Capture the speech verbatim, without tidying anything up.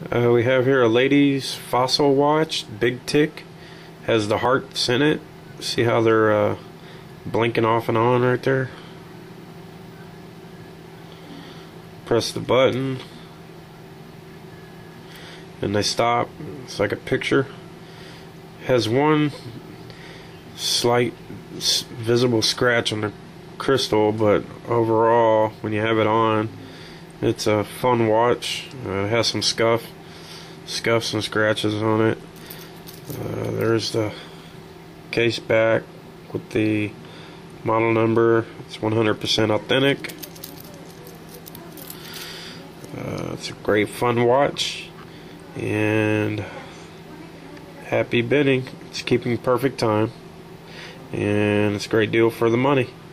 Uh, we have here a ladies fossil watch, big tick, has the hearts in it. See how they're uh, blinking off and on right there? Press the button and they stop. It's like a picture. Has one slight visible scratch on the crystal, but overall when you have it on, it's a fun watch. Uh, it has some scuff scuffs and scratches on it. Uh, there's the case back with the model number. It's one hundred percent authentic. Uh, it's a great fun watch, and happy bidding. It's keeping perfect time, and it's a great deal for the money.